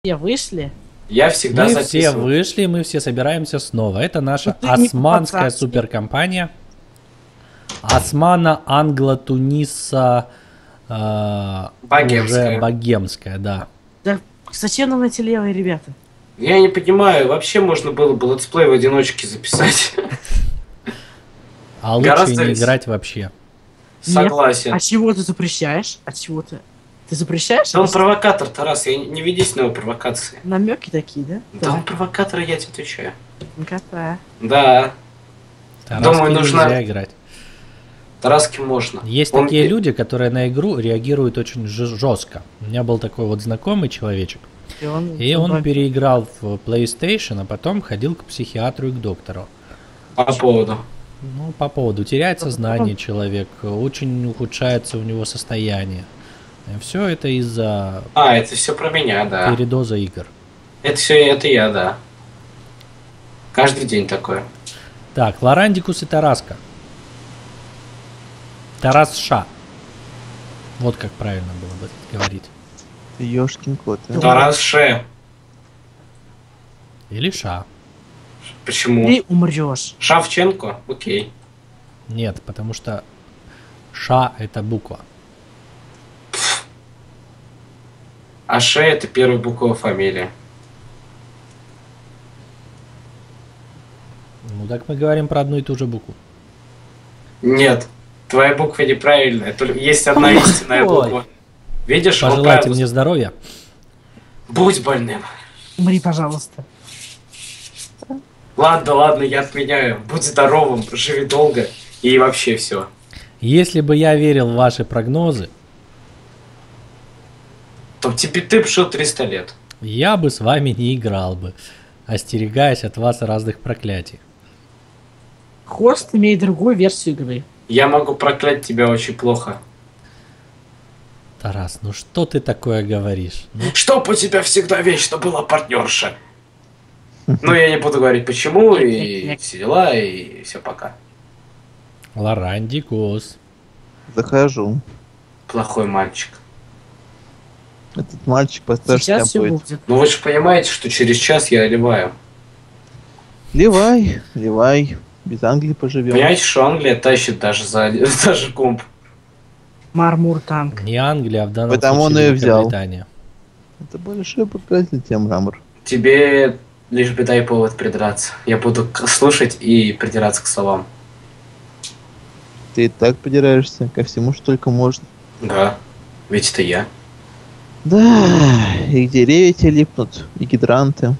Все вышли? Я всегда Мы записываю. все вышли, мы все собираемся снова. Это наша Ну ты не османская по-пацански. суперкомпания. Османа Англо Туниса Богемская. уже богемская, да. Да зачем нам эти левые ребята? Я не понимаю, вообще можно было бы летсплей в одиночке записать. А лучше Гораздо не вес- играть вообще. Согласен. А чего ты запрещаешь? А чего ты? Ты запрещаешь? Да он провокатор, Тарас, не ведись на его провокации. Намеки такие, да? Да он провокатор, я тебе отвечаю. Кота. Да, Тараски Думаю, нужно- нельзя играть. Тараски можно. Есть Он- такие люди, которые на игру реагируют очень жестко. У меня был такой вот знакомый человечек. И он переиграл в PlayStation, а потом ходил к психиатру и к доктору. По поводу. Ну, по поводу теряет сознание человек, очень ухудшается у него состояние. Все это из-за А, это все про меня, да. передоза игр. Это все, это я, да. Каждый день такое. Так, Лорандикус и Тараска. Тарас Ша. Вот как правильно было бы говорить. Ёшкин кот, а. Тарас Ше. Или Ша. Почему? Ты умрешь. Шавченко? Окей. Нет, потому что Ша это буква. А Ше это первая буква фамилии. Ну так мы говорим про одну и ту же букву. Нет, твоя буква неправильная. Только есть одна истинная Ой. буква. Видишь, он Пожелайте правильно. мне здоровья. Будь больным. Умри, пожалуйста. Ладно, ладно, я отменяю. Будь здоровым, живи долго и вообще все. Если бы я верил в ваши прогнозы, То тебе ты б жил 300 лет. я бы с вами не играл бы, остерегаясь от вас разных проклятий. Хорст имеет другую версию игры. Я могу проклять тебя очень плохо. Тарас, ну что ты такое говоришь? Ну, Чтоб у тебя всегда вечно была партнерша. Ну, я не буду говорить почему, и все дела, и все пока. Лорандикус. Захожу. Плохой мальчик. Этот мальчик постарше тебя Сейчас все будет. будет. Ну вы же понимаете, что через час я оливаю. Ливай, ливай. Без Англии поживем. Понимаете, что Англия тащит даже за даже комп. Мармур танк. Не Англия, а в данном Потому случае он и взял. Великобритания. Это большой показатель тем мрамор. Тебе лишь бы дай повод придраться. Я буду слушать и придираться к словам. Ты и так придираешься ко всему, что только можно. Да, ведь это я. Да, и деревья те липнут, и гидранты.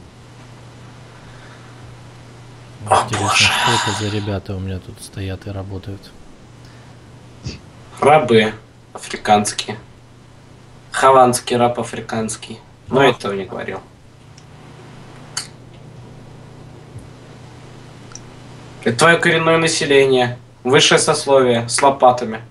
О, Интересно, боже. что это за ребята у меня тут стоят и работают. Рабы африканские. Хованский раб африканский. Но я этого не говорил. Это твое коренное население. Высшее сословие с лопатами.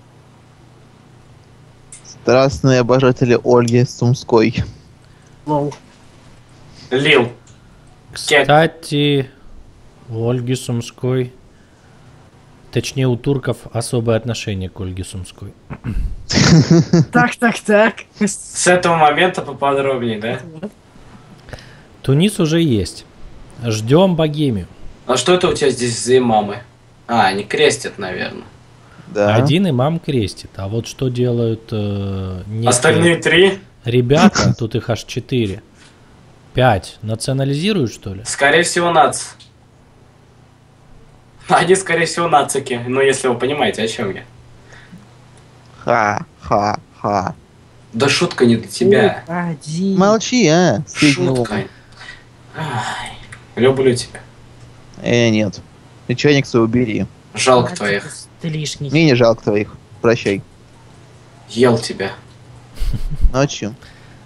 Страстные обожатели Ольги Сумской. Лол. Лил. Кстати, у Ольги Сумской, точнее у турков, особое отношение к Ольге Сумской. Так. С этого момента поподробнее, да? Тунис уже есть. Ждем Богемию. А что это у тебя здесь за имамы? А, они крестят, наверное. Да. Один имам крестит, а вот что делают некие Остальные 3? ребята, тут их аж 4, 5, национализируют что ли? Скорее всего, нац. Они, скорее всего, нацики. Ну, если вы понимаете, о чем я. Ха-ха-ха. Да шутка не для тебя. Один. Молчи, а. Сигнал. Шутка. Ай, люблю тебя. Нет. Ты чайник свой убери. Жалко твоих. Ты лишний. Мне не жалко твоих. Прощай. Ел тебя. Ночью.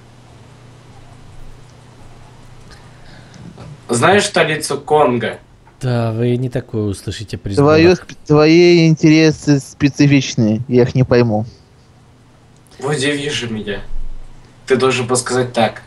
Знаешь столицу Конго? Да, вы не такое услышите при Твои, сборах. твои интересы специфичные. Я их не пойму. Удиви же меня. Ты должен был сказать так.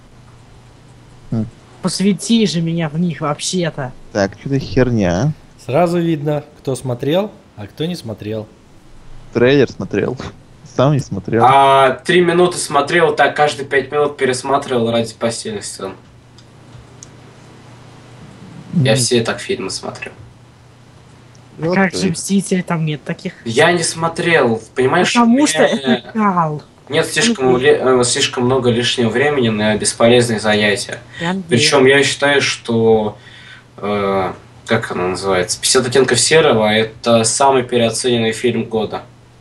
Посвяти же меня в них вообще-то. Так, что-то херня. Сразу видно, кто смотрел, а кто не смотрел. Трейлер смотрел. сам не смотрел. 3 минуты смотрел, так каждые 5 минут пересматривал ради постельных сцен. Я все так фильмы смотрю. Вот как же Мстители, там нет таких. Я не смотрел, понимаешь? Потому что это кал. Нет слишком много лишнего времени на бесполезные занятия. Причем я считаю, что как она называется? 50 оттенков серого — это самый переоцененный фильм года.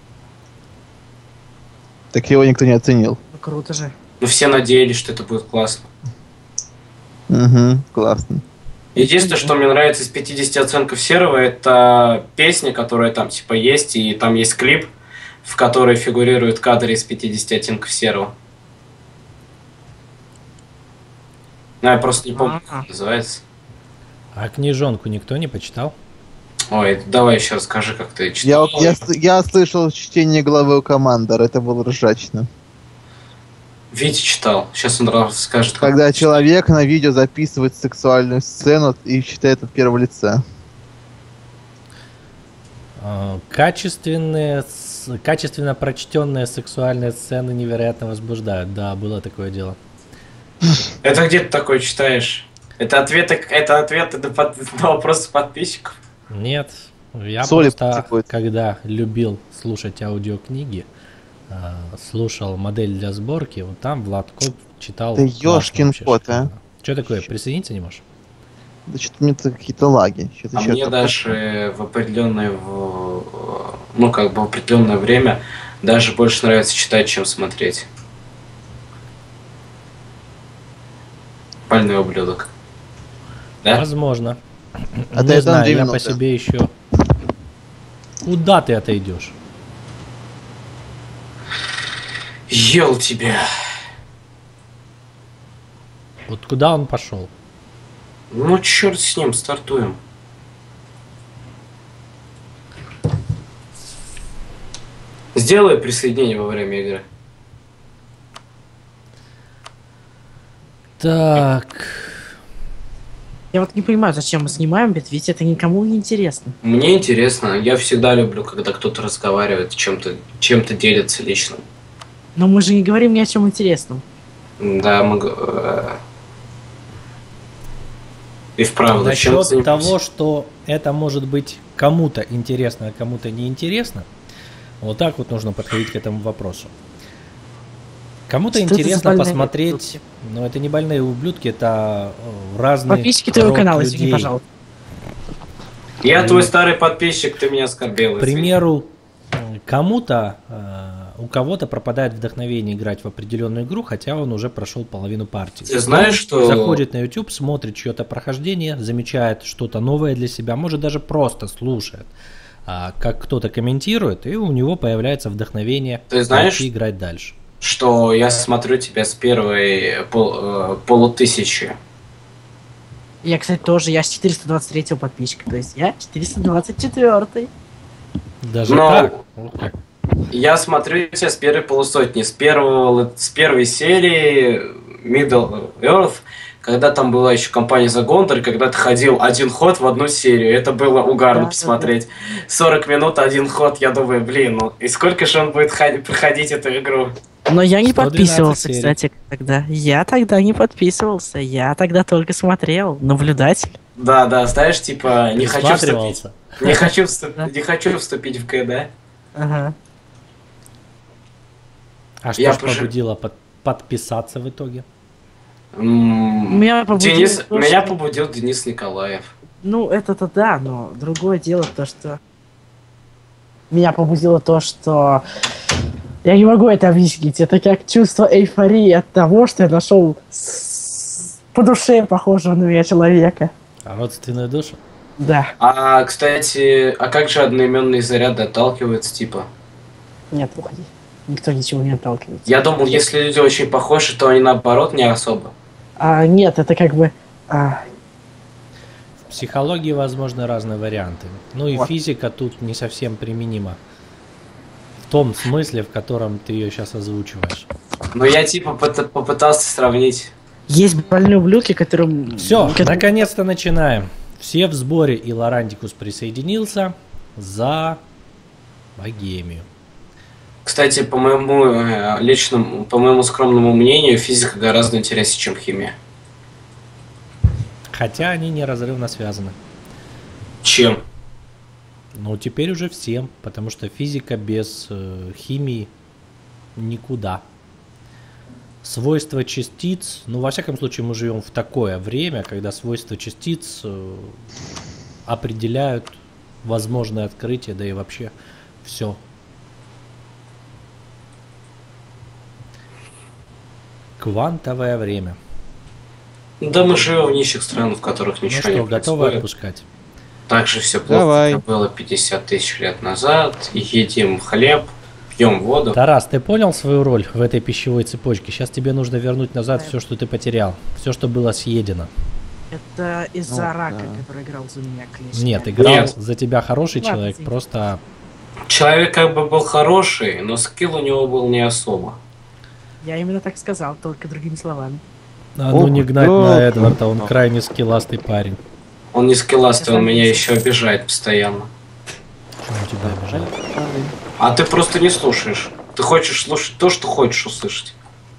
Так его никто не оценил. Ну, круто же. Но все надеялись, что это будет классно. Угу, классно. Единственное, что мне нравится из 50 оттенков серого, это песня, которая там типа есть, и там есть клип, в который фигурирует кадры из 50 оттенков серого. Ну, я просто не помню, как это называется. А книжонку никто не почитал? Ой, давай еще расскажи, как ты читал. Я слышал чтение главы у Командора, это было ржачно. Витя читал, сейчас он расскажет. Когда человек на видео записывает сексуальную сцену и читает от первого лица. Качественно прочтенные сексуальные сцены невероятно возбуждают. Да, было такое дело. Это где ты такое читаешь? Это ответы на вопросы подписчиков? Нет, я Соли просто, потекут. когда любил слушать аудиокниги, слушал модель для сборки, вот там Влад Коп читал. Да ёшкин кот, а. Что такое, присоединиться не можешь? Да что-то у меня какие-то лаги. Что-то Мне даже в определенное время даже больше нравится читать, чем смотреть. Больной ублюдок. Да? Возможно. А Не ты знаю, я минуты. по себе еще. Куда ты отойдешь? Ел тебя. Вот куда он пошел? Ну, черт с ним, стартуем. Сделай присоединение во время игры. Так. Я вот не понимаю, зачем мы снимаем, ведь это никому не интересно. Мне интересно. Я всегда люблю, когда кто-то разговаривает, чем-то делится личным. Но мы же не говорим ни о чем интересном. Да, и вправду. чем Насчет занимаемся? того, что это может быть кому-то интересно, а кому-то неинтересно, вот так вот нужно подходить к этому вопросу. Кому-то Что это за интересно больные посмотреть, ублюдки? но это не больные ублюдки, это разные. Подписчики твоего род канала, извини, людей. пожалуйста. Я твой старый подписчик, ты меня оскорбил. К примеру, кому-то, у кого-то пропадает вдохновение играть в определенную игру, хотя он уже прошел половину партии. Ты знаешь, что... Заходит на YouTube, смотрит чье-то прохождение, замечает что-то новое для себя, может даже просто слушает, как кто-то комментирует, и у него появляется вдохновение знаешь, играть дальше. Что я смотрю тебя с первой полутысячи. Я, кстати, тоже, я с 423 подписчика, то есть я 424. Даже Но так? я смотрю тебя с первой полусотни, с первой серии Middle Earth, когда там была еще компания The Gondor, когда ты ходил один ход в одну серию. Это было угарно посмотреть. 40 минут один ход, я думаю, блин, ну и сколько же он будет проходить эту игру? Но я не подписывался, серий. кстати, тогда. Я тогда не подписывался, я тогда только смотрел, наблюдатель. Да, знаешь, типа, не хочу вступить. Присматривался. Не хочу вступить в КД. Ага. А что Я ж побудило подписаться в итоге? Меня побудил Денис Николаев. Ну, это-то да, но другое дело то, что... Меня побудило то, что... Я не могу это объяснить. Это как чувство эйфории от того, что я нашел по душе похожего на меня человека. А родственную душу? Да. Кстати, как же одноименные заряды отталкиваются, типа? Нет, уходи. Никто ничего не отталкивается. Я думал, если люди очень похожи, то они наоборот не особо. Нет, это как бы... В психологии возможны разные варианты. Ну и Вот. физика тут не совсем применима. В том смысле, в котором ты ее сейчас озвучиваешь. Но я типа попытался сравнить. Есть больные ублюдки, которым... Все, наконец-то начинаем. Все в сборе, и Лорантикус присоединился за Богемию. Кстати, по моему личному, по моему скромному мнению, физика гораздо интереснее, чем химия. Хотя они неразрывно связаны. Чем? Ну, теперь уже всем, потому что физика без химии никуда. Свойства частиц, ну, во всяком случае, мы живем в такое время, когда свойства частиц определяют возможные открытия, да и вообще все. Квантовое время. Да мы живем в нищих странах, в которых Ну ничего что, не готовы происходит. отпускать? Так же все плохо, Давай. как было 50 тысяч лет назад. И едим хлеб, пьем воду. Тарас, ты понял свою роль в этой пищевой цепочке? Сейчас тебе нужно вернуть назад все, что ты потерял. Все, что было съедено. Это из-за Ну, рака, да. который играл за меня, клещ. Нет, играл Нет. за тебя хороший Ладно, человек, извините. просто... Человек как бы был хороший, но скилл у него был не особо. Я именно так сказал, только другими словами. А ну Ох, не гнать да. на Эдварда, он крайне скилластый парень. Он не скилластый, Я он меня заметил. еще обижает постоянно. Что он тебя обижает? А ты просто не слушаешь. Ты хочешь слушать то, что хочешь услышать.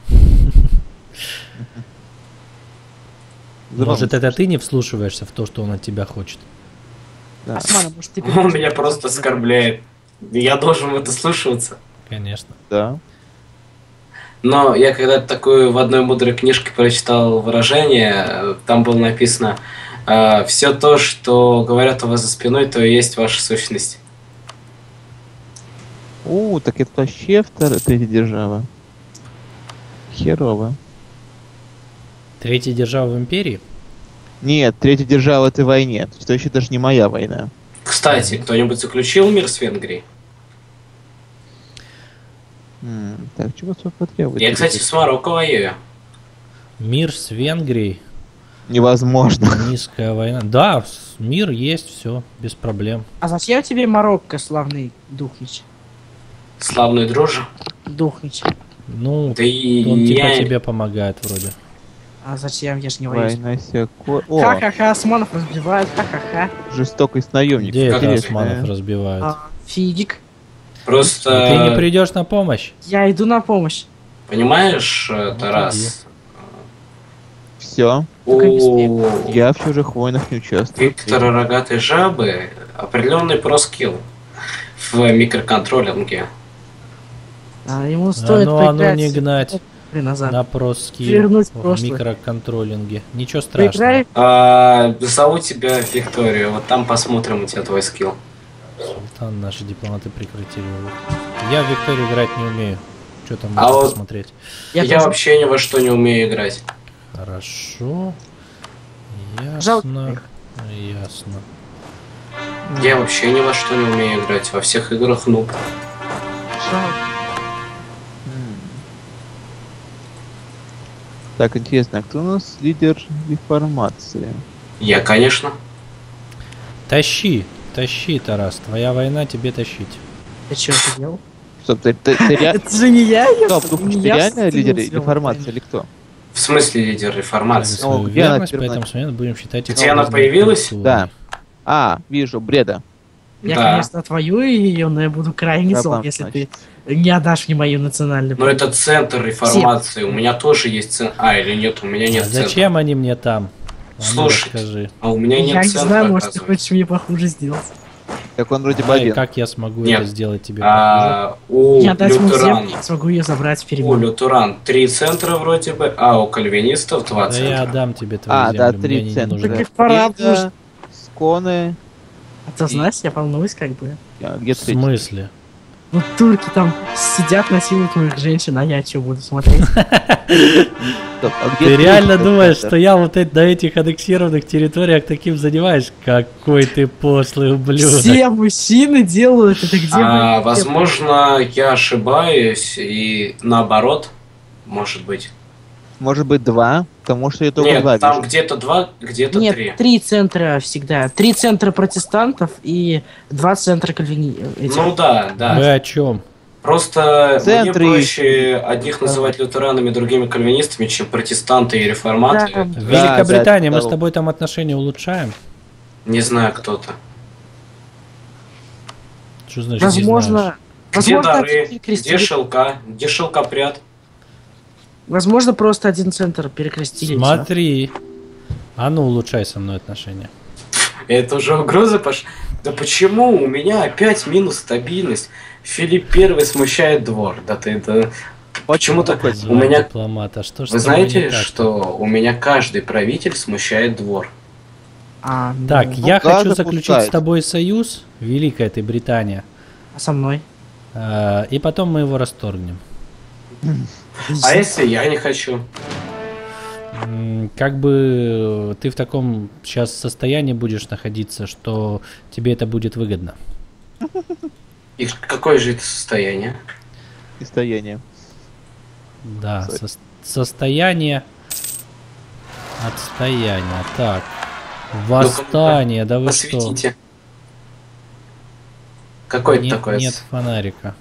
Может, это ты не вслушиваешься в то, что он от тебя хочет? Да. Осман, может, ты Он меня просто оскорбляет. Я должен в это слушаться. Конечно. Да. Но я когда-то такую в одной мудрой книжке прочитал выражение, там было написано: все то, что говорят у вас за спиной, то и есть ваша сущность. Так это вообще третья держава. Херово. Третья держава в империи? Нет, третья держава этой войне. То есть это вообще даже не моя война. Кстати, кто-нибудь заключил мир с Венгрией? Так, чего потребует? Я, кстати, с Марокко воюю. Мир с Венгрией, Невозможно. низкая война. Да, мир есть, все, без проблем. А зачем тебе Марокко, славный Духнич? Славный друже. Духнич. Ну, Да и он типа я... тебе помогает вроде. А зачем? Я же не воюсь. Война секо... О, Ха-ха-ха, Османов разбивают, ха-ха-ха. жестокость наемников. Где это Интересно, османов разбивают? А, фигик. Просто... Ты не придешь на помощь? Я иду на помощь. Понимаешь, иди. Тарас, Все. Только не у Я в чужих войнах не участвую. Виктора Рогатой Жабы определенный проскилл в микроконтроллинге. А, ему стоит ну, оно поиграть не гнать назад. на проскилл Вернуть в прошлое. микроконтроллинге. Ничего страшного. Поиграй. Зову тебя Викторию, вот там посмотрим у тебя твой скилл. Султан, наши дипломаты прекратили его. Я в Викторию играть не умею. Что там А можно вот- посмотреть? Я тоже. вообще ни во что не умею играть. Хорошо. Жалко Ясно. их. Ясно. Я вообще ни во что не умею играть. Во всех играх нуб. Жалко. Так, интересно, а кто у нас лидер реформации? Я, конечно. Тащи, Тарас. Твоя война, тебе тащить. Ты что ты делал? Стоп, ты реально... Это же не я, Стоп, ты реально лидер реформации или кто? В смысле лидер Дали реформации? свою где она верность, теперь поэтому с момента будем считать их Где она образной появилась? культурой. Да. Вижу, бреда. Я, Да. конечно, отвоюю ее, но я буду крайне зол, Проблем, если значит. ты не отдашь мне мою национальную. Но это центр реформации. У меня тоже есть центр. Или нет, у меня А нет центра. зачем они мне там? А ну, Слушай. расскажи. А у меня нет Я не центра, знаю, может, ты оказывается. хочешь мне похуже сделать. Так он вроде бы А и один. как я смогу Нет. это сделать тебе? похуже? У Я дать ему лютеран. землю, я смогу ее забрать в У перемен. лютеран 3 центра вроде бы, а у кальвинистов 2 Да я центра. отдам тебе твою А, землю, да, мне 3 они не центра. нужны. Так и пора Бреда, уже. Сконы. А ты знаешь, я волнуюсь как бы. Где В третий? смысле? Ну, турки там сидят, насилуют моих женщин, а я что буду смотреть? Стоп, а где Ты третий реально думаешь, центр? что я вот на этих аннексированных территориях таким занимаюсь? Какой ты пошлый ублюдок. Все мужчины делают это, где бы- Возможно, я ошибаюсь, и наоборот, может быть. Может быть 2, потому что я только Нет, 2 там вижу. где-то 2, где-то 3. Нет, 3 центра всегда. 3 центра протестантов и 2 центра кальвинистов. Ну да, да. Вы о чем? Просто Центры мне проще одних называть лютеранами, другими кальвинистами, чем протестанты и реформаторы. Да. То есть, Великобритания, да, мы с да. тобой там отношения улучшаем? Не знаю, кто-то. Что значит не Возможно, знаешь? Где Возможно, дары? Где перекрестили. шелка? Где шелкопряд? Возможно, просто один центр перекрестили. Смотри. А ну, улучшай со мной отношения. Это уже угроза пошла. Да почему? У меня опять минус стабильность. Филипп Первый смущает двор. Да ты да. Почему-то у меня. Дипломат. А что ж Вы с тобой не знаете, так-то? что у меня каждый правитель смущает двор. Так, я да, хочу заключить запускает. с тобой союз, Великая ты Британия, А со мной? и потом мы его расторгнем. А если я не хочу? Как бы ты в таком сейчас состоянии будешь находиться, что тебе это будет выгодно. И какое же это состояние? Состояние. Да, состояние отстояния. Так, восстание, да вы что? Посветите. Какое это Нет, такое? нет фонарика.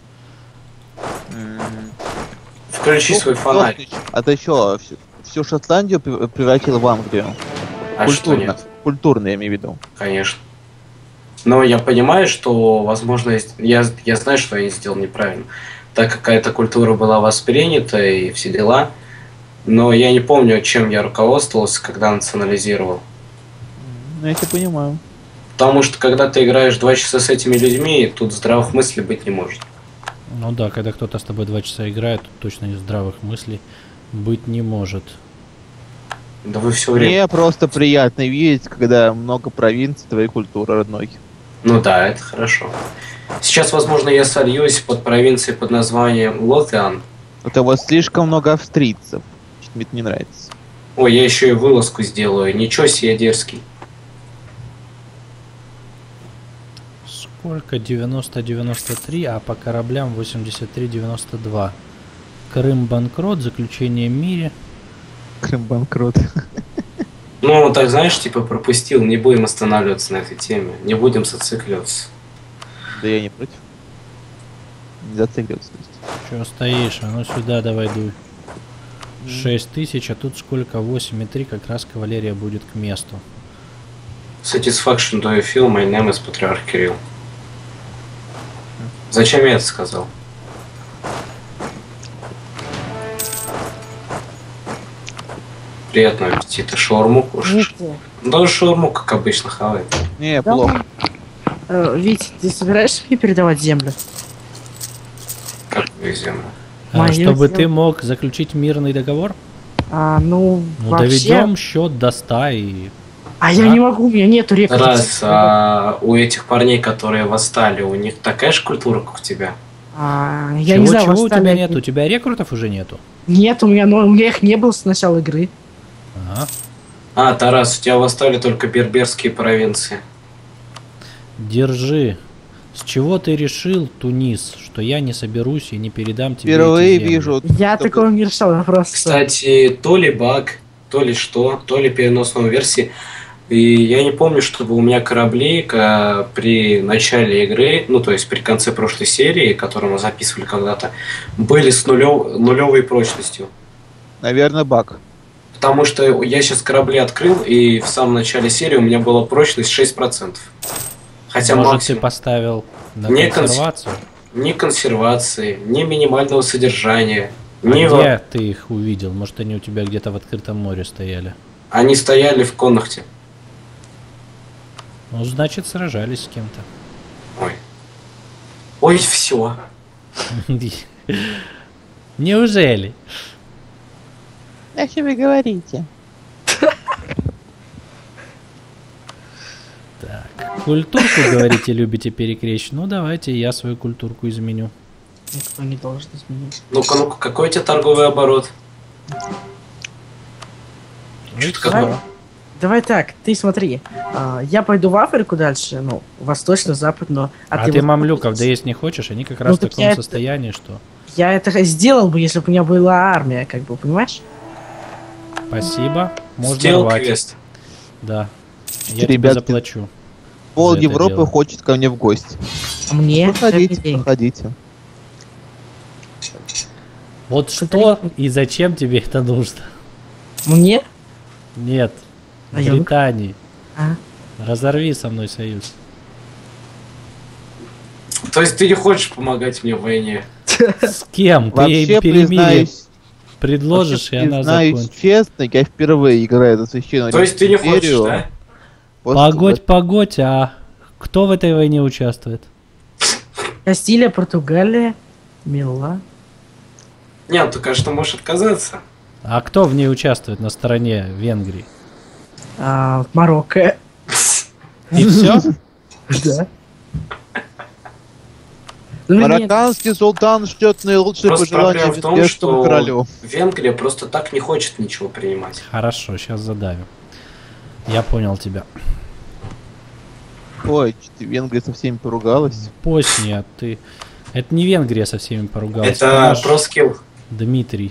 Включи свой фонарь. А ты что, всю Шотландию превратил в Англию? А что нет? Культурно, я имею в виду. Конечно. Но я понимаю, что, возможно, я знаю, что я сделал неправильно. Так как эта культура была воспринята и все дела. Но я не помню, чем я руководствовался, когда национализировал. Ну, я тебя понимаю. Потому что, когда ты играешь 2 часа с этими людьми, тут здравых мыслей быть не может. Ну да, когда кто-то с тобой 2 часа играет, тут точно из здравых мыслей быть не может. Да вы все время... Мне просто приятно видеть, когда много провинций твоей культуры родной. Ну да, это хорошо. Сейчас, возможно, я сольюсь под провинцией под названием Лотиан. Это вот слишком много австрийцев. Мне это не нравится. Ой, я еще и вылазку сделаю. Ничего себе, я дерзкий. Сколько? 90-93, а по кораблям 83-92. Крым банкрот, заключение в мире. Крым банкрот. Ну, так знаешь, типа пропустил. Не будем останавливаться на этой теме. Не будем зацикливаться. Да я не против. Не зацикливаться. Че стоишь? А ну сюда давай дуй. 6000, а тут сколько? 8,3, как раз кавалерия будет к месту. Satisfaction do you feel? My name is Patriarch Kirill. Зачем я это сказал? Приятного аппетита. Шаурму кушаешь? Да, шаурму, как обычно, хавает. Не, Да, плохо. Вить, ты собираешься мне передавать землю? Какую землю? Мою Чтобы ты землю. мог заключить мирный договор? Ну, Ну, вообще... доведем счет до 100 и... я не могу, у меня нету рекорда. Раз, у этих парней, которые восстали, у них такая же культура, как у тебя? Я не знаю, чего у тебя восстали- нет? У тебя рекрутов уже нету? Нет, у меня их не было с начала игры. Ага. Тарас, у тебя восстали только берберские провинции. Держи. С чего ты решил, Тунис, что я не соберусь и не передам тебе Впервые эти земли? вижу. Я только- такого не решал, я просто... Кстати, то ли баг, то ли что, то ли переносная версии. И я не помню, чтобы у меня корабли при начале игры, ну то есть при конце прошлой серии, которую мы записывали когда-то, были с нулевой прочностью. Наверное, баг. Потому что я сейчас корабли открыл, и в самом начале серии у меня была прочность 6%. Хотя Может, ты максимум. поставил на Не консервацию? Ни консервации, ни минимального содержания. А ни где ты их увидел? Может, они у тебя где-то в открытом море стояли? Они стояли в Коннахте. Ну, значит, сражались с кем-то. Ой, все. Неужели? О чем вы говорите? Так, культурку, говорите, любите перекрещивать? Ну, давайте я свою культурку изменю. Никто не должен изменить. Ну-ка, ну-ка, какой у тебя торговый оборот? Давай, давай так, ты смотри. Я пойду в Африку дальше, ну, восточно-западную. А ты мамлюков доесть не хочешь? Они как раз в так таком я состоянии, что... Я это сделал бы, если бы у меня была армия, как бы, понимаешь? Спасибо. Можно Сделал рвать. квест. Да. Я тебе Ребятки, заплачу. Пол за это Европы дело. хочет ко мне в гости. А мне... Проходите, это деньги. проходите. Вот что и зачем тебе это нужно? Мне? Нет. А я- Британии. А. Разорви со мной союз. То есть ты не хочешь помогать мне в войне? С кем? Ты ей Вообще, перемирие предложишь, и она признаюсь закончит. честно, я впервые играю за священную То есть ты не хочешь, империю. да? Погодь, а кто в этой войне участвует? Кастилия, Португалия, Мила. Нет, ты, конечно, можешь отказаться. А кто в ней участвует на стороне Венгрии? Марокко. И все? Да. Ну, нет, Марокканский султан ждет наилучшие Просто пожелания проблема в том, венгерскому что королю. Венгрия просто так не хочет ничего принимать. Хорошо, сейчас задавим. Я понял тебя. Ой, ты Венгрия со всеми поругалась. Босния, ты... Это не Венгрия со всеми поругалась. Это наш проскилл, Дмитрий.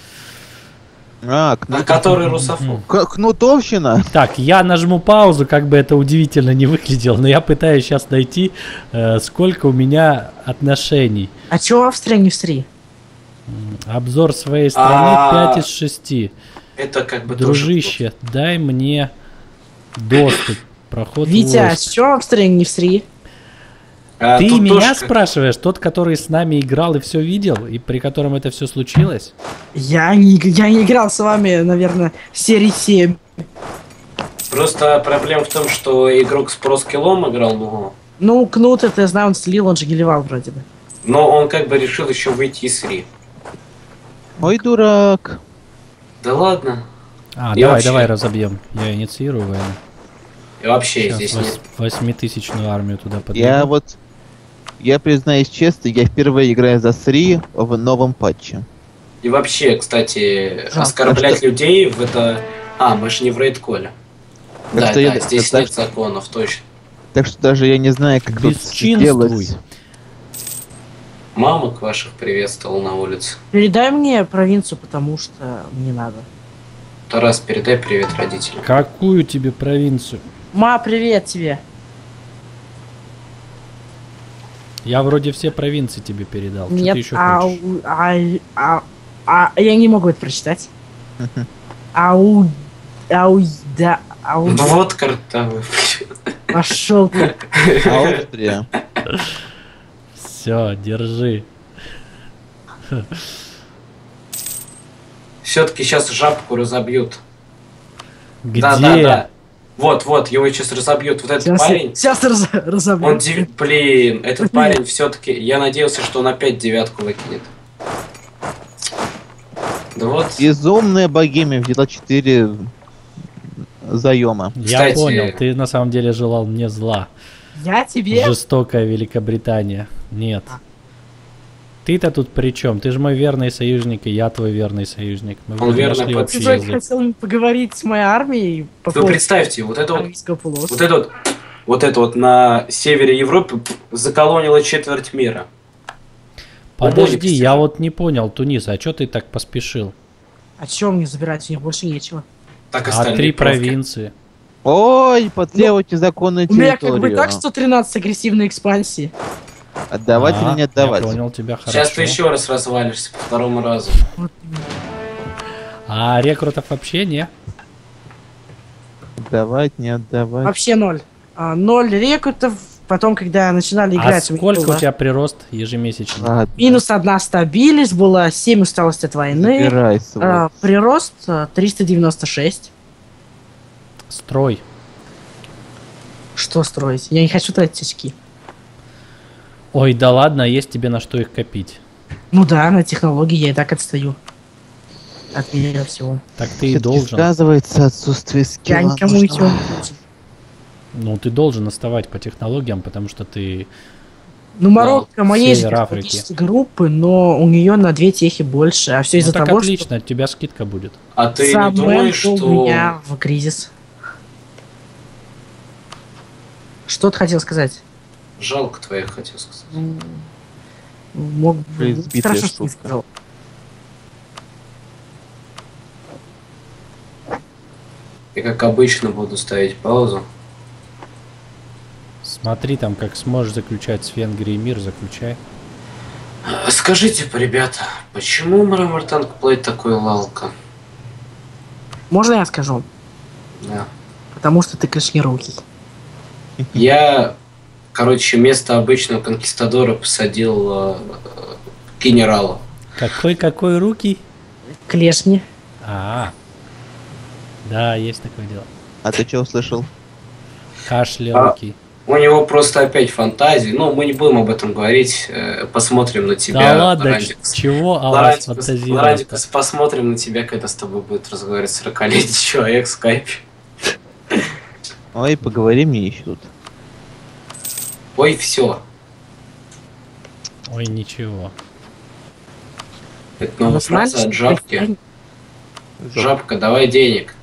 А, который русофоб. Кнутовщина? Так, я нажму паузу, как бы это удивительно не выглядело, но я пытаюсь сейчас найти, сколько у меня отношений. А чё Австрия не в 3? Обзор своей страны 5 из 6. Это как бы Дружище, дай мне доступ. Проход Витя, а войск. чё Австрия не в 3? Ты тут меня тоже спрашиваешь, тот, который с нами играл и все видел, и при котором это все случилось? Я не играл с вами, наверное, в серии 7. Просто проблема в том, что игрок с проскиллом играл, Ну, Кнут, это я знаю, он слил, он же гелевал вроде бы. но он как бы решил еще выйти из СРИ. Ой, дурак. Да ладно. А, И вообще- давай разобьем. Я инициирую войну. И вообще Сейчас здесь нет. 8-тысячную армию туда подведу. Я признаюсь честно, я впервые играю за СРИ в новом патче. И вообще, кстати, Жалко. оскорблять людей в это... мы же не в рейд-коле. Так Да, что я- здесь так нет что- законов, точно. Так что даже я не знаю, как тут Бесчинствуй. сделать. Мамок ваших приветствовал на улице. Передай мне провинцию, потому что мне надо. Тарас, передай привет родителям. Какую тебе провинцию? Ма, привет тебе. Я вроде все провинции тебе передал. Что Нет, ты еще хочешь? я не могу это прочитать. Ау, да, Ну вот картавый. пошел ты. Австрия. Все, держи. Все-таки сейчас жабку разобьют. Где? Да. Вот, его сейчас разобьют. Вот этот парень. Сейчас разобью. Он блин, этот парень все-таки. Я надеялся, что он опять девятку выкинет. Да вот. Безумная богемия взяла 4 заема. Я Кстати- понял, ты на самом деле желал мне зла. Я тебе? Жестокая Великобритания. Нет. Ты-то тут при чем? Ты же мой верный союзник, и я твой верный союзник. Мы Он вроде верный нашли Ты общий только язык. хотел поговорить с моей армией по Вы поводу представьте, вот это Аравийского полуострова. вот это вот на севере Европы заколонило четверть мира. Подожди, Умойтесь. я вот не понял, Тунис, а чё ты так поспешил? А чё мне забирать? У них больше нечего. Так А остальные 3 просто. провинции. Ой, потребуйте законную У меня как бы территорию. так 113 агрессивной экспансии. Отдавать или не отдавать? Я понял тебя хорошо. Сейчас ты еще раз развалишься по второму разу. А рекрутов вообще не? Отдавать, не отдавать. Вообще 0. 0 рекрутов. Потом, когда начинали А играть, у меня сколько было у тебя прирост ежемесячный? Ладно, минус 1 стабильность, было 7 усталость от войны. забирай свой. Прирост 396. Строй. Что строить? Я не хочу тратить очки. Ой, да ладно, есть тебе на что их копить. Ну да, на технологии я и так отстаю. От мира всего. Так ты и Всё-таки должен. сказывается отсутствие скилла. Я никому нужного. ничего не хочу. Ну, ты должен отставать по технологиям, потому что ты... Ну, Марокко моей же Север Африки. технологической группы, но у нее на 2 техи больше. А все Ну, из-за так того, отлично, от тебя скидка будет. А ты что не думаешь, ввел что... меня в кризис. Что ты хотел сказать? Жалко твоих, хотел сказать. Мог бы... Избитая Хорошо, что не штука. сказал. Я как обычно буду ставить паузу. Смотри там, как сможешь заключать с Венгрией мир, заключай. Скажите, ребята, почему Мрамор Танк Плейт такой лалка? Можно я скажу? Да. Потому что ты кашнирукий. Я короче, вместо обычного конкистадора посадил генерала. Какой руки? Клешни. Да, есть такое дело. А ты что услышал? Кашля руки. У него просто опять фантазии. Ну, мы не будем об этом говорить. Посмотрим на тебя. Да ладно, Лорандикус. чего о вас фантазировать? Лорандикус, посмотрим на тебя, когда с тобой будет разговаривать 40-летний человек в скайпе. Ой, поговори мне еще тут. Ой, все. Ой, ничего. Это новая фраза от Жабки. Жабка, давай денег.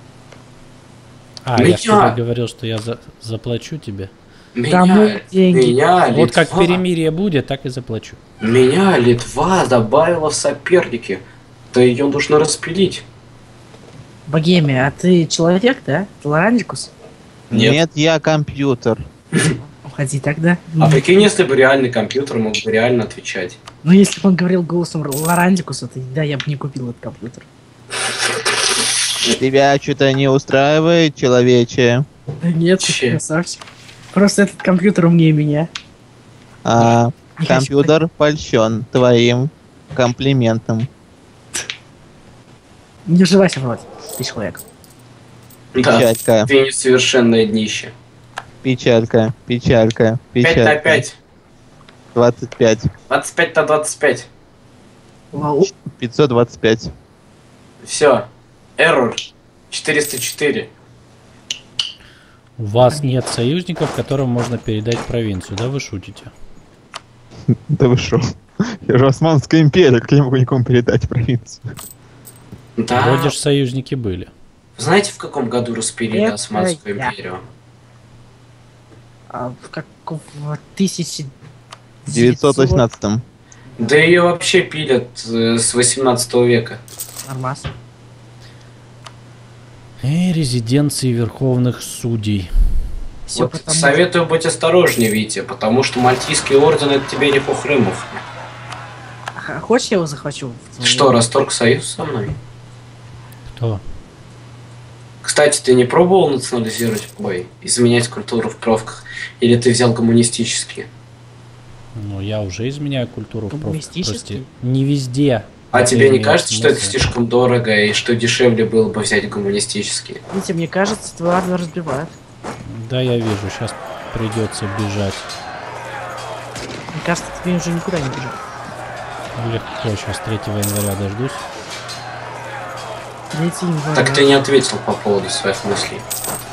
Я же тебе говорил, что я заплачу тебе. Меня Вот как Литва, перемирие будет, так и заплачу. меня Литва добавила в соперники. Да ее нужно распилить. Богемия, а ты человек, да? Ты Лорандикус? Нет. Я компьютер. Уходи тогда. А прикинь, если бы реальный компьютер мог бы реально отвечать. Ну, если бы он говорил голосом Лорандикуса, то да, я бы не купил этот компьютер. Тебя что-то не устраивает, человече? Да нет, ты красавчик. Просто этот компьютер умнее меня. Не Компьютер польщен твоим комплиментом. Не вживайся в рот, ты человек. Печалька. Ты несовершенное днище. Печалька. 5 на 5. 25. 25 на 25. Вау. 525. Все. Error. 404. У вас нет союзников, которым можно передать провинцию, да, вы шутите? Да вы шо? Я же Османская империя, как я могу никому передать провинцию? Да. Вроде ж союзники были. Знаете, в каком году распилили Это Османскую я. империю? В 1918. 918. Да ее вообще пилят с 18 века. Нормас. Резиденции верховных судей. Все Вот потому. советую быть осторожнее, Витя, потому что Мальтийский орден это тебе не Хухрымов. Хочешь, я его захвачу? Что, расторг союз со мной? Кто? Кстати, ты не пробовал национализировать изменять культуру в провках? Или ты взял коммунистические? Ну, я уже изменяю культуру в профках, Коммунистический? просто не везде. А это тебе не имеет кажется, что это смысл. слишком дорого и что дешевле было бы взять коммунистические? Видите, мне кажется, твою армию разбивают. Да, я вижу, сейчас придется бежать. Мне кажется, тебе уже никуда не бежать. Легко, сейчас 3 января дождусь. 3 января. Так ты не ответил по поводу своих мыслей.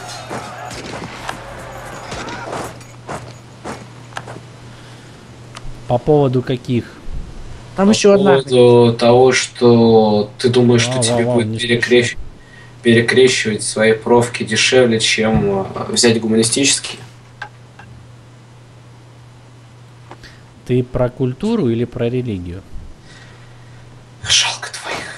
По поводу каких? Там По еще одна. поводу того, что ты думаешь, что Вау, тебе вау, будет не перекрещивать свои провки дешевле, чем взять гуманистические? Ты про культуру или про религию? Жалко твоих.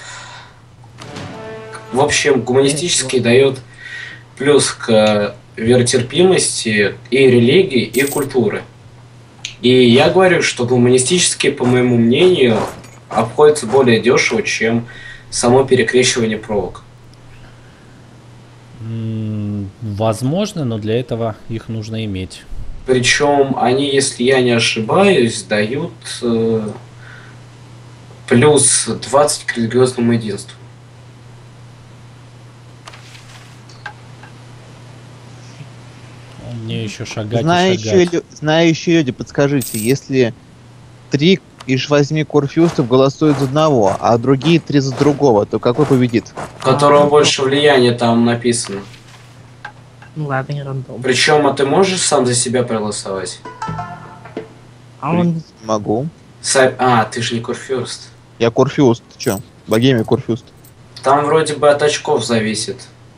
В общем, гуманистический дает плюс к веротерпимости и религии, и культуры. И я говорю, что гуманистические, по моему мнению, обходятся более дешево, чем само перекрещивание провок. Возможно, но для этого их нужно иметь. Причем они, если я не ошибаюсь, дают плюс 20 к религиозному единству. Мне еще шагать и Знающие, шагать. знающие люди, подскажите, если 3 из 8 курфюстов голосуют за одного, а другие 3 за другого, то какой победит? У которого больше влияния там написано. Ну ладно, не рандом. Причем, а ты можешь сам за себя проголосовать? А он... Могу. Ты же не курфюрст. Я курфюст, ты чё? Богемия курфюст. Там вроде бы от очков зависит.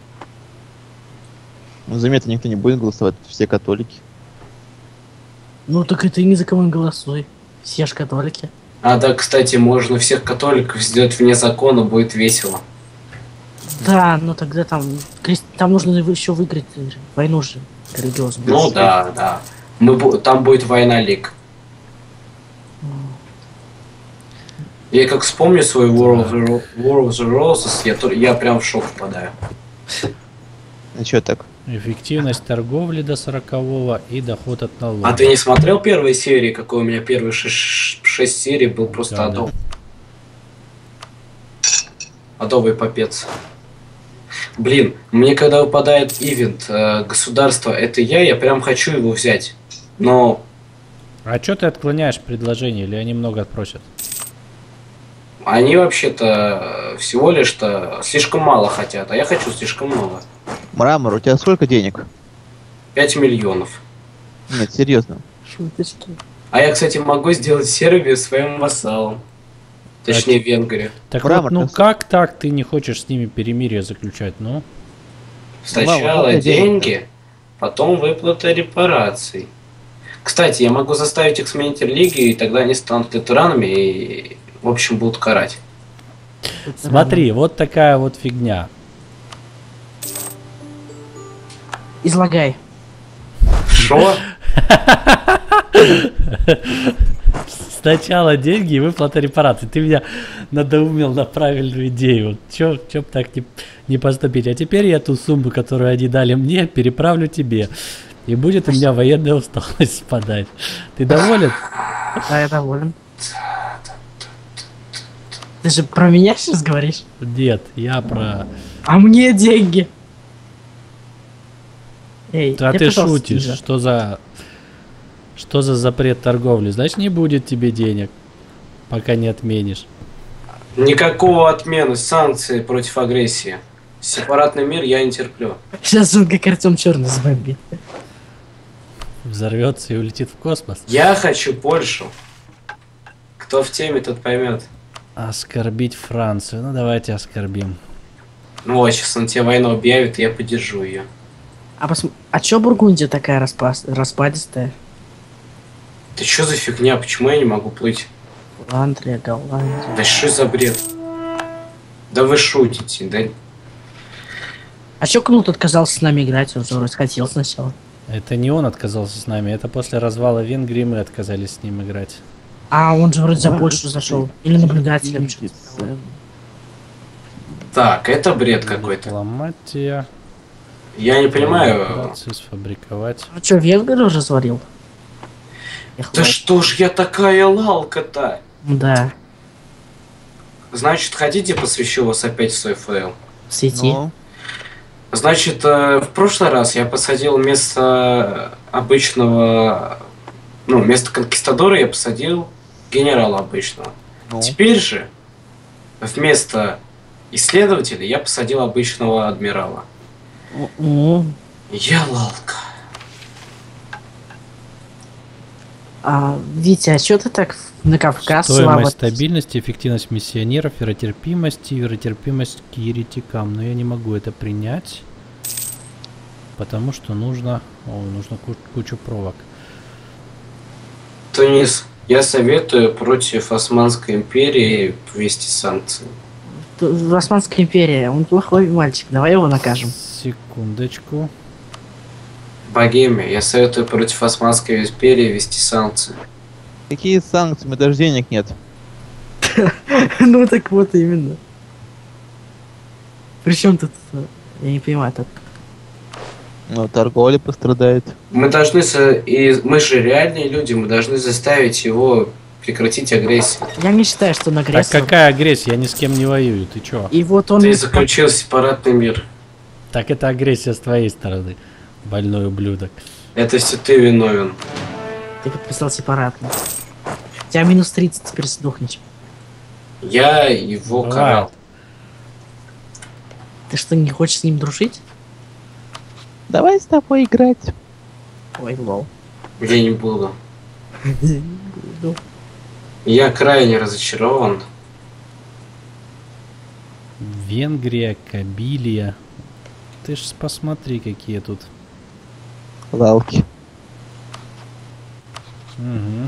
Ну, за меня-то никто не будет голосовать, все католики. Ну так это ни за кого не голосуй. Все ж католики. Да, кстати, можно всех католиков сделать вне закона, будет весело. Да, ну тогда там... Там нужно еще выиграть войну же религиозную. Ну да. Там будет война лиг. Я как вспомню свой War of the Roses, я прям в шок впадаю. А чё так? Эффективность торговли до 40 и доход от налога. А ты не смотрел первые серии, какой у меня первые 6 серий был просто Да, адов. Адовый попец. Блин, мне когда выпадает ивент государства, это я прям хочу его взять. Но А что ты отклоняешь предложение, или они много просят? они вообще-то всего лишь-то слишком мало хотят, а я хочу слишком много. Мрамор, у тебя сколько денег? 5 миллионов. Нет, серьезно. Шуточки. А я, кстати, могу сделать Сербию своим вассалом. Точнее, Венгрию. Так Мрамор, вот, ну ты- как так ты не хочешь с ними перемирие заключать, ну? Сначала Мало, деньги, потом выплата репараций. Кстати, я могу заставить их сменить религию, и тогда они станут лютеранами и, в общем, будут карать. Смотри, вот такая вот фигня. Излагай. Шо? Сначала деньги и выплата репараций. Ты меня надоумил на правильную идею. Вот чё б так не поступить? А теперь я ту сумму, которую они дали мне, переправлю тебе. И будет у меня военная усталость спадать. Ты доволен? Да, я доволен. Ты же про меня сейчас говоришь? Нет, я про... А мне деньги. Эй, А я, ты пожалуйста, шутишь, ниже. что за запрет торговли? Значит, не будет тебе денег, пока не отменишь. Никакого отмены санкций против агрессии. Сепаратный мир я не терплю. Сейчас он как Артем Черный забомбит. Взорвется и улетит в космос. Я хочу Польшу. Кто в теме, тот поймет. Оскорбить Францию. Ну, давайте оскорбим. Ну вот, сейчас он тебе войну объявит, и я поддержу ее. А чё Бургундия такая распадистая? Ты что за фигня? Почему я не могу плыть? Голландия, Голландия. Да что за бред? Да вы шутите, да? А чё Кнут отказался с нами играть? Он же вроде хотел сначала. Это не он отказался с нами, это после развала Венгрии мы отказались с ним играть. А он же вроде за Польшу зашел. Или наблюдателем. что-то такое. Так, это бред какой-то. Дипломатия. Я не понимаю. Операцию сфабриковать. А чё, Венгрию развалил? Да что ж я такая лалка-то? Да, Значит, хотите, посвящу вас опять в свой фейл? сети. Ну, Значит, в прошлый раз я посадил вместо обычного... Ну, вместо конкистадора я посадил генерала обычного. ну. Теперь же вместо исследователя я посадил обычного адмирала. Ну, Я лалка. Витя, а чё ты так на Кавказ Стоимость слабо? стабильности, эффективность миссионеров, веротерпимость и веротерпимость к еретикам. Но я не могу это принять, потому что нужно кучу провок. Тунис, я советую против Османской империи ввести санкции. Османская империя, он плохой мальчик, давай его накажем. Секундочку. Богемия, я советую против Османской империи ввести санкции. Какие санкции? У меня даже денег нет. Ну так вот именно. Причем тут, я не понимаю, тут. Ну, торговля пострадает. Мы должны, мы же реальные люди, мы должны заставить его прекратить агрессию. Я не считаю, что он Так агрессор. какая агрессия? Я ни с кем не воюю, ты чё? И вот он... Ты заключил сепаратный мир. Так это агрессия с твоей стороны, больной ублюдок. Это все ты виновен. Ты подписал сепаратно. У тебя минус 30, теперь сдохнешь. Я его Бывает. карал. Ты что, не хочешь с ним дружить? Давай с тобой играть. Ой, лол. Я не буду. Ну, Я крайне разочарован. Венгрия, Кабилия. Ты ж посмотри, какие тут. Лалки. Угу.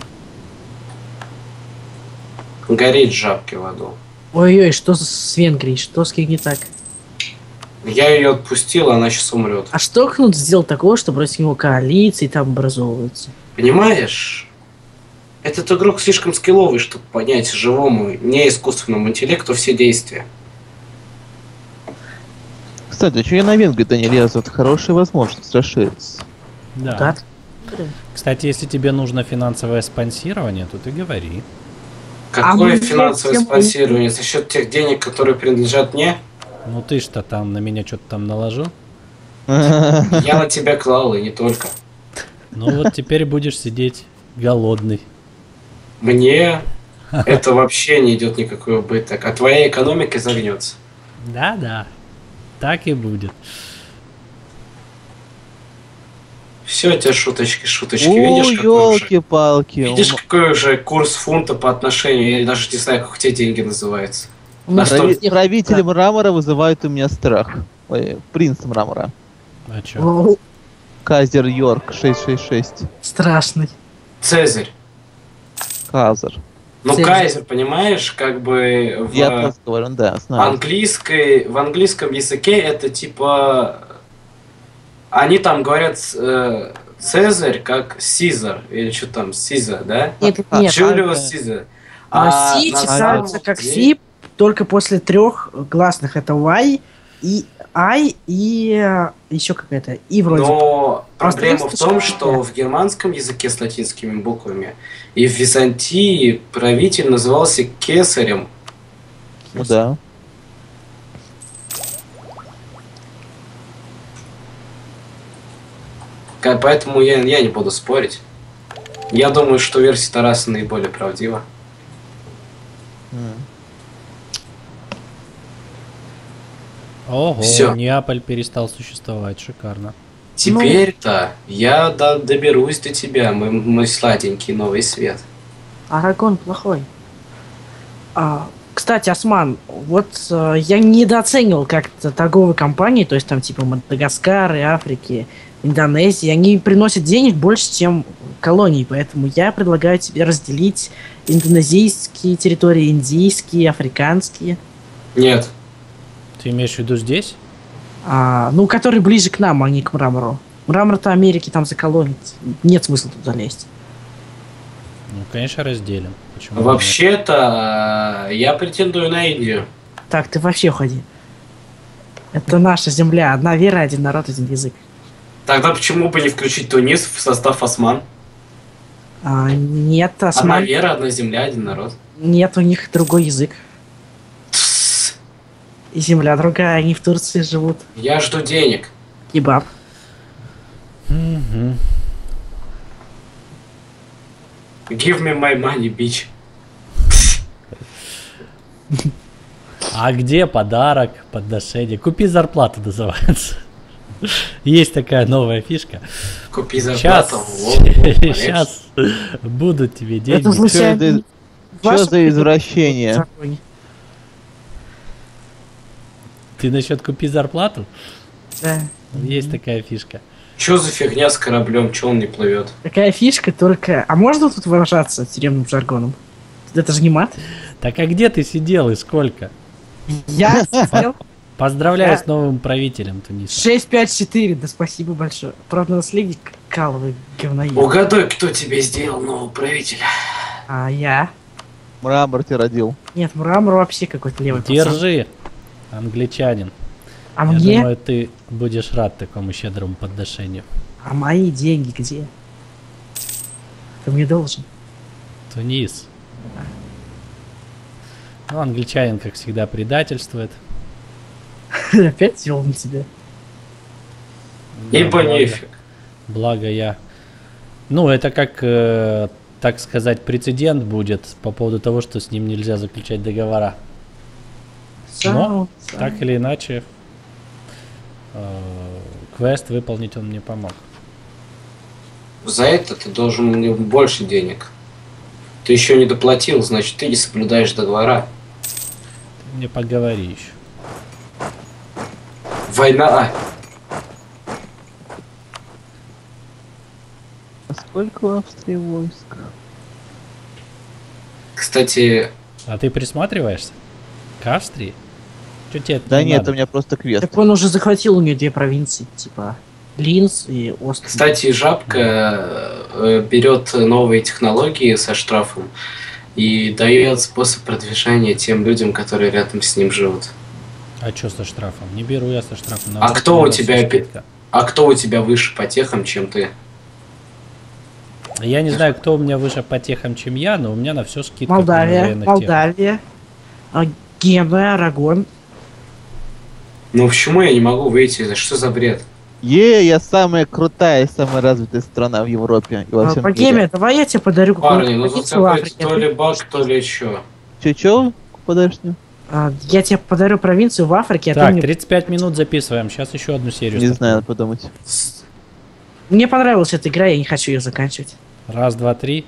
Горит жабки в аду. Ой-ой, что с Венгрией? Что с кем не так? Я ее отпустил, она сейчас умрет. А что Кнут сделал такого, что против него коалиции там образовываются? Понимаешь? Этот игрок слишком скилловый, чтобы понять живому, не искусственному интеллекту все действия. Кстати, что я на Венгрию-то не лезу? Это хорошая возможность расшириться. Да. Да. Кстати, если тебе нужно финансовое спонсирование, то ты говори. Какое мы финансовое всем- спонсирование? За счет тех денег, которые принадлежат мне? Ну ты что там на меня что-то там наложил? Я на тебя клал, и не только. Ну вот теперь будешь сидеть голодный. Мне это вообще не идет никакой убыток, а твоя экономика загнется. Да-да, так и будет. Все эти шуточки, шуточки. О, Видишь, какой уже, елки-палки. видишь, какой уже курс фунта по отношению, я даже не знаю, как те деньги называются. У нас что? тут Правители мрамора вызывают у меня страх. Ой, принц мрамора. А чё? Лол, Казер Йорк 666. страшный. Цезарь. Казер. Ну, Цезарь. Кайзер, понимаешь, как бы Я просто говорю, да, знаю. в английском языке это типа... Они там говорят Цезарь как Сизар, или что там, Сиза, да? Нет, нет. Джулиус а- Сизар. А Си на читается самом как деле- Си, только после 3 гласных. Это Y и I и еще какая-то. И вроде. Но Просто проблема в том, слышишь, что да. в германском языке с латинскими буквами и в Византии правитель назывался кесарем. Ну да. Поэтому я не буду спорить. Я думаю, что версия Тараса наиболее правдива. М. Ого, Всё. Неаполь перестал существовать, шикарно. Теперь-то я доберусь до тебя, мой сладенький новый свет. Арагон плохой. Кстати, Осман, вот я недооценивал как-то торговые компании, то есть там типа Мадагаскар, и Африки, Индонезии, они приносят денег больше, чем колонии, поэтому я предлагаю тебе разделить индонезийские территории, индийские, африканские, Нет, Ты имеешь в виду здесь? ну, которые ближе к нам, а не к мрамору. Мрамор-то Америки там заколонить, нет смысла туда лезть. Ну, конечно, разделим. Почему нет? вообще-то я претендую на Индию. Так, ты вообще уходи. Это наша земля, одна вера, один народ, один язык. Тогда почему бы не включить Тунис в состав Осман? Нет, Одна Осман, вера, одна земля, один народ. нет, у них другой язык. Тссс. И земля другая, они в Турции живут. Я жду денег. Кебаб. Мгм. Give me my money, bitch. А где подарок, подношение? Купи зарплату называется. Есть такая новая фишка. Купи Сейчас, зарплату. вот, сейчас будут тебе деньги. Это случайно... Чё в вашем за извращение? законе? Ты насчет купи зарплату? Да. Есть такая фишка. Чё за фигня с кораблем, чё он не плывет? Такая фишка только... А можно тут выражаться тюремным жаргоном? Это же не мат. Так а где ты сидел и сколько? Я сидел Поздравляю Я- с новым правителем Туниса. 654, да спасибо большое. Правда, наследник Каловый говноед. Угадай, кто тебе сделал нового правителя. А я? Мрамор тебя родил. Нет, мрамор вообще какой-то левый пацан. Держи, англичанин. А Я мне? думаю, ты будешь рад такому щедрому подношению. А мои деньги где? Ты мне должен. Тунис. Ну, англичанин, как всегда, предательствует. Опять вел на тебя. Да, Ибо нефиг. Благо я... Ну, это как, так сказать, прецедент будет по поводу того, что с ним нельзя заключать договора. Но, так или иначе, квест выполнить он мне помог. За это ты должен мне больше денег. Ты еще не доплатил, значит, ты не соблюдаешь договора. Ты мне поговори еще. Война. А сколько в Австрии войск? Кстати, А ты присматриваешься? К Австрии? Что тебе это Да не нет, надо? у меня просто квест. Так он уже захватил у нее 2 провинции, типа Линц и Ост. кстати, Жабка берет новые технологии со штрафом и дает способ продвижения тем людям, которые рядом с ним живут. А что со штрафом? Не беру я со штрафом. А кто у тебя скидка. А кто у тебя выше по техам, чем ты? Я не знаю, кто у меня выше по техам, чем я, но у меня на все скидка. Молдавия, Молдавия, Генуя, Арагон. Ну почему я не могу выйти? Это что за бред? Я самая крутая и самая развитая страна в Европе и во всем Богемия, мире. давай я тебе подарю Парни, ну какую-то тут провинцию в какой-то Африке. то ли баг, то ли что. Чё? Подожди. Я тебе подарю провинцию в Африке, а ты Так, мне... 35 минут записываем. Сейчас еще одну серию. Не стартуем. знаю, надо подумать. Мне понравилась эта игра, я не хочу ее заканчивать. Раз, два, три.